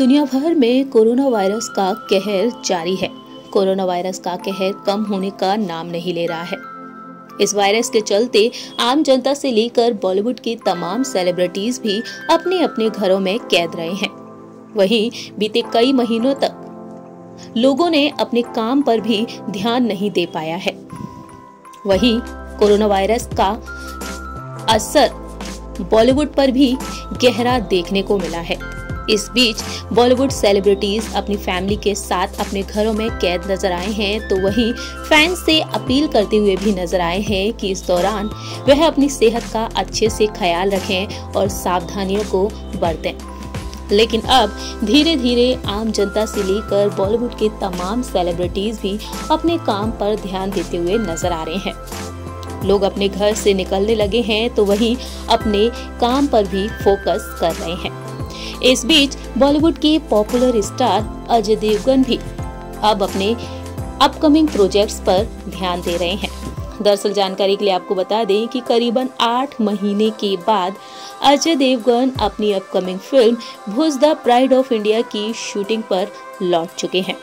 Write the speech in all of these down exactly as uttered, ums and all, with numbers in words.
दुनिया भर में कोरोना वायरस का कहर जारी है। कोरोना वायरस का कहर कम होने का नाम नहीं ले रहा है। इस वायरस के चलते आम जनता से लेकर बॉलीवुड की तमाम सेलिब्रिटीज भी अपने अपने घरों में कैद रहे हैं। वहीं बीते कई महीनों तक लोगों ने अपने काम पर भी ध्यान नहीं दे पाया है। वहीं कोरोना वायरस का असर बॉलीवुड पर भी गहरा देखने को मिला है। इस बीच बॉलीवुड सेलिब्रिटीज अपनी फैमिली के साथ अपने घरों में कैद नजर आए हैं, तो वहीं फैंस से अपील करते हुए भी नजर आए हैं कि इस दौरान वह अपनी सेहत का अच्छे से ख्याल रखें और सावधानियों को बरतें। लेकिन अब धीरे धीरे आम जनता से लेकर बॉलीवुड के तमाम सेलिब्रिटीज भी अपने काम पर ध्यान देते हुए नजर आ रहे हैं। लोग अपने घर से निकलने लगे हैं, तो वहीं अपने काम पर भी फोकस कर रहे हैं। इस बीच बॉलीवुड के पॉपुलर स्टार अजय देवगन भी अब अपने अपकमिंग प्रोजेक्ट्स पर ध्यान दे रहे हैं। दरअसल जानकारी के लिए आपको बता दें कि करीबन आठ महीने के बाद अजय देवगन अपनी upcoming film Bhuj the pride of India की शूटिंग पर लौट चुके हैं।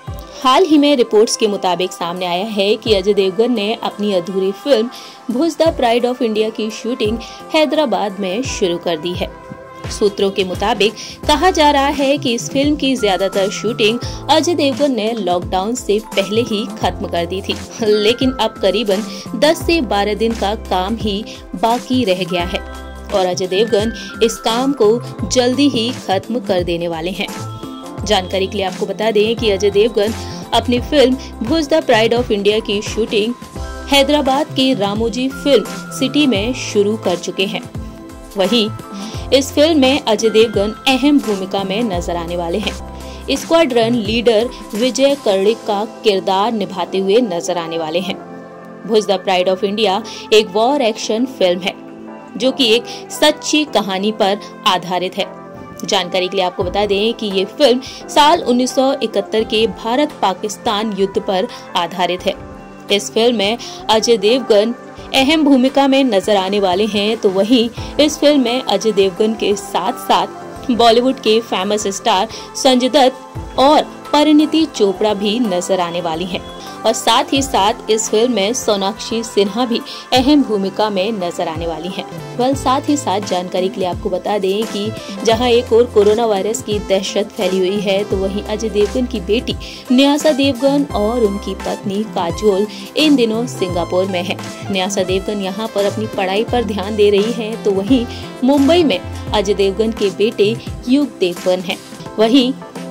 हाल ही में रिपोर्ट्स के मुताबिक सामने आया है कि अजय देवगन ने अपनी अधूरी film Bhuj the pride of India की शूटिंग हैदराबाद में शुरू कर दी है। सूत्रों के मुताबिक कहा जा रहा है कि इस फिल्म की ज्यादातर शूटिंग अजय देवगन ने लॉकडाउन से पहले ही खत्म कर दी थी, लेकिन अब करीबन दस से बारह दिन का काम ही बाकी रह गया है और अजय देवगन इस काम को जल्दी ही खत्म कर देने वाले हैं। जानकारी के लिए आपको बता दें कि अजय देवगन अपनी film Bhuj the pride of India की शूटिंग हैदराबाद के रामोजी फिल्म सिटी में शुरू कर चुके हैं। वहीं इस फिल्म में अजय देवगन अहम भूमिका में नजर आने वाले हैं। स्क्वाड्रन लीडर विजय कर्णिक का किरदार निभाते हुए नजर आने वाले हैं। Bhuj the pride of India एक वॉर एक्शन फिल्म है जो कि एक सच्ची कहानी पर आधारित है। जानकारी के लिए आपको बता दें कि ये फिल्म साल उन्नीस सौ इकहत्तर के भारत पाकिस्तान युद्ध पर आधारित है। इस फिल्म में अजय देवगन अहम भूमिका में नजर आने वाले हैं, तो वहीं इस फिल्म में अजय देवगन के साथ साथ बॉलीवुड के फेमस स्टार संजय दत्त और परिणीति चोपड़ा भी नजर आने वाली हैं और साथ ही साथ इस फिल्म में सोनाक्षी सिन्हा भी अहम भूमिका में नजर आने वाली हैं। वेल साथ ही साथ जानकारी के लिए आपको बता दें कि जहां एक और कोरोना वायरस की दहशत फैली हुई है, तो वहीं अजय देवगन की बेटी न्यासा देवगन और उनकी पत्नी काजोल इन दिनों सिंगापुर में है। न्यासा देवगन यहां पर अपनी पढ़ाई पर ध्यान दे रही है, तो वहीं मुंबई में अजय देवगन के बेटे युग देवगन है। वहीं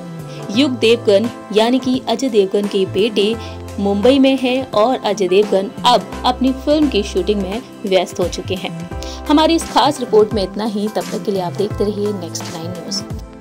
युग देवगन यानी कि अजय देवगन के बेटे मुंबई में है और अजय देवगन अब अपनी फिल्म की शूटिंग में व्यस्त हो चुके हैं। हमारी इस खास रिपोर्ट में इतना ही। तब तक के लिए आप देखते रहिए नेक्स्ट नाइन न्यूज।